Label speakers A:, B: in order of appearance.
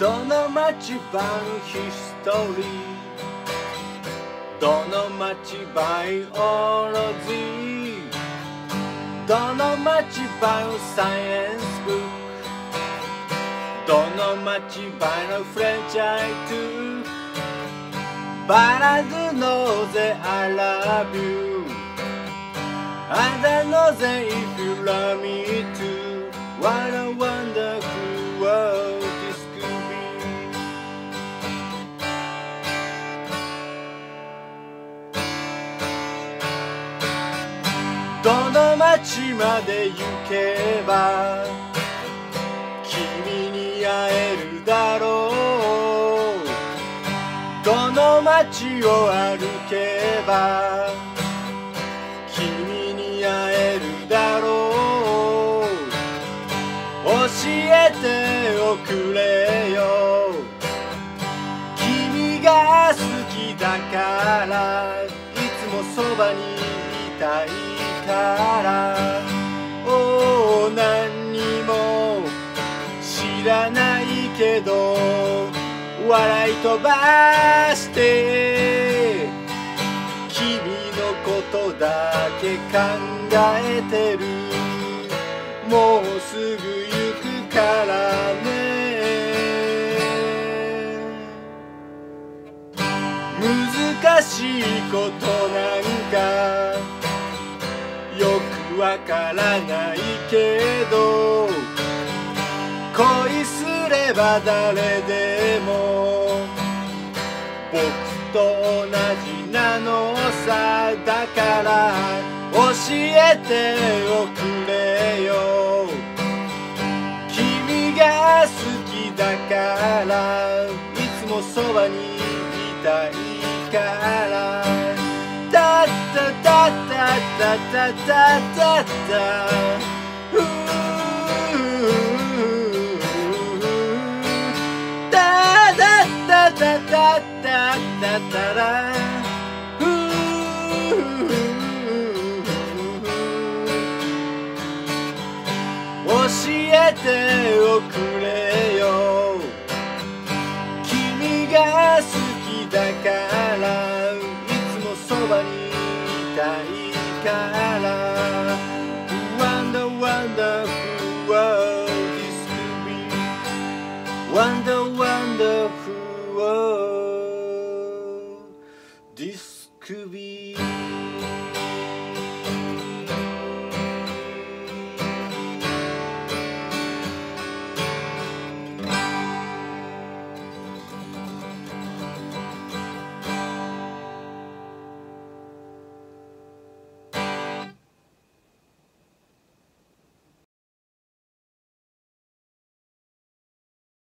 A: どの街版ヒストリー、どの街バイオロジー、どの街版サイエンスブック、どの街版のフレンチャイトゥ、バラドノゼ I love you, I don't know if you love me too. What a wonderful world this could be. どの街まで行けば君に会えるだろう。どの街を歩けば君に会えるだろう。教えておくれよ、君が好きだからいつもそばにいたいから。おお、何にも知らないけど笑い飛ばして君のことだけ考えてる。もうすぐ行くからね。難しいことなんかよくわからないけど、恋すれば誰でも僕と同じなのさ。だから教えておくれよ、君が好きだからいつもそばにいたいから。タッタタッタッタッタッタッタッタタタタタタタラ教えておくれよ、君が好きだからいつもそばにいたいから。Wonder wonderful world this could be, Wonder wonderful world